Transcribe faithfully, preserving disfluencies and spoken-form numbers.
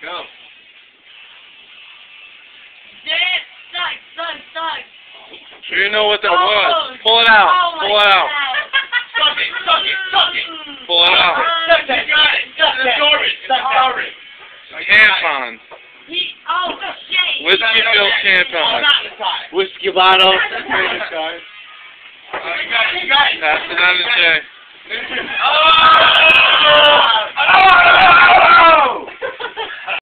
Go. Dad, suck, suck, suck. Do you know what that Oh, was? Pull it out. Oh Pull it out. Suck it, suck it, suck it. Pull it out. Suck that. You got it. Suck that. Garbage. Suck garbage. Tampon. He, oh, shit. Whiskey filled tampon. Whiskey bottle. Uh, you got it, you got it. Pass it on to Jay. Oh!